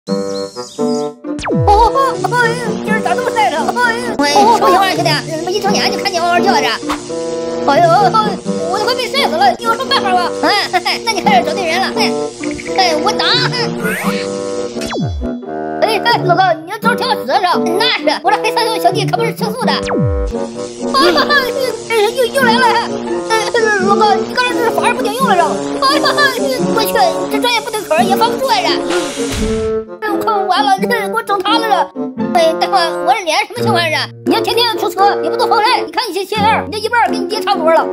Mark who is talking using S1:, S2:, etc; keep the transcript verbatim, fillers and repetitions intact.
S1: 哦哦，哎，今儿咋这么晒着？哎，
S2: 喂，什么情况，兄弟？怎么一睁眼就看见嗷嗷叫着？
S1: 哎呦，我都快被晒死了，你有什么办法吗？
S2: 哎，嘿嘿，那你开始找对人了。哎，哎，我打。
S1: 哎哎，老高，你的招挺好使啊！
S2: 那是，我这黑三小弟可不是吃素的。
S1: 啊，这人又又来了！哎，老高，你刚才这是法儿不顶用了着？哎呀，
S2: 我去，这专业不对口也防不住来着。
S1: 哎呦，快完了，这给我整塌了着！
S2: 喂，大伙，我这脸什么情况啊？
S1: 你要天天出车，也不做防晒，你看你这鞋样，你这一半跟你爹差不多了。